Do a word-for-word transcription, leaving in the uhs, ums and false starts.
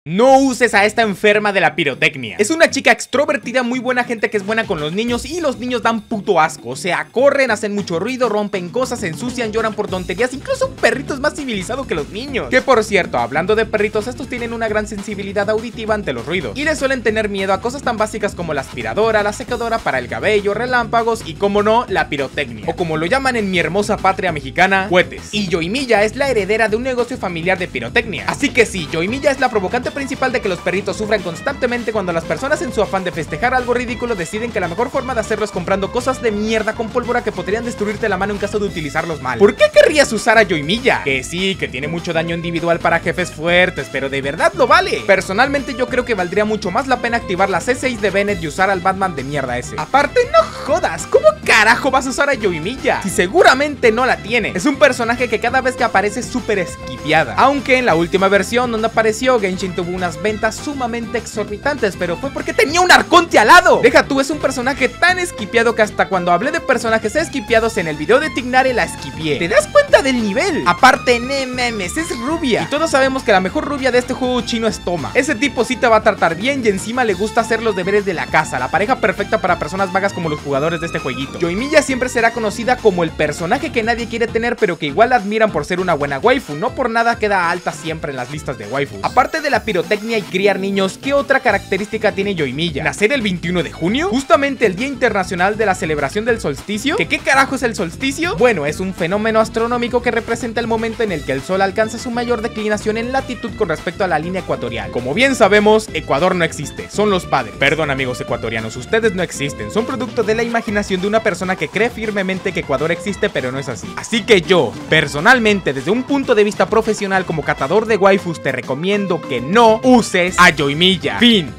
No uses a esta enferma de la pirotecnia. Es una chica extrovertida, muy buena gente que es buena con los niños, y los niños dan puto asco. O sea, corren, hacen mucho ruido, rompen cosas, se ensucian, lloran por tonterías. Incluso un perrito es más civilizado que los niños. Que por cierto, hablando de perritos, estos tienen una gran sensibilidad auditiva ante los ruidos y les suelen tener miedo a cosas tan básicas como la aspiradora, la secadora para el cabello, relámpagos y, como no, la pirotecnia, o como lo llaman en mi hermosa patria mexicana, cohetes. Y Yoimiya es la heredera de un negocio familiar de pirotecnia. Así que sí, Yoimiya es la provocante principal de que los perritos sufran constantemente cuando las personas, en su afán de festejar algo ridículo, deciden que la mejor forma de hacerlo es comprando cosas de mierda con pólvora que podrían destruirte la mano en caso de utilizarlos mal. ¿Por qué querrías usar a Yoimiya? Que sí, que tiene mucho daño individual para jefes fuertes, pero de verdad lo vale. Personalmente yo creo que valdría mucho más la pena activar la C seis de Bennett y usar al Batman de mierda ese. Aparte, no jodas, ¿cómo carajo vas a usar a Yoimiya? Si seguramente no la tiene. Es un personaje que cada vez que aparece es súper esquipeada. Aunque en la última versión donde apareció, Genshin tuvo unas ventas sumamente exorbitantes, pero fue porque tenía un arconte al lado. Deja tú, es un personaje tan esquipeado que hasta cuando hablé de personajes esquipeados en el video de Tignare la esquipié. ¿Te das cuenta del nivel? Aparte, ne memes, es rubia. Y todos sabemos que la mejor rubia de este juego chino es Toma. Ese tipo sí te va a tratar bien y encima le gusta hacer los deberes de la casa. La pareja perfecta para personas vagas como los jugadores de este jueguito. Yoimiya siempre será conocida como el personaje que nadie quiere tener, pero que igual la admiran por ser una buena waifu. No por nada queda alta siempre en las listas de waifus. Aparte de la pirotecnia y criar niños, ¿qué otra característica tiene Yoimiya? ¿Nacer el veintiuno de junio? Justamente el Día Internacional de la Celebración del Solsticio. ¿Que qué carajo es el solsticio? Bueno, es un fenómeno astronómico que representa el momento en el que el sol alcanza su mayor declinación en latitud con respecto a la línea ecuatorial. Como bien sabemos, Ecuador no existe, son los padres. Perdón, amigos ecuatorianos, ustedes no existen, son producto de la imaginación de una persona que cree firmemente que Ecuador existe, pero no es así. Así que yo, personalmente, desde un punto de vista profesional como catador de waifus, te recomiendo que no uses a Yoimiya. Fin.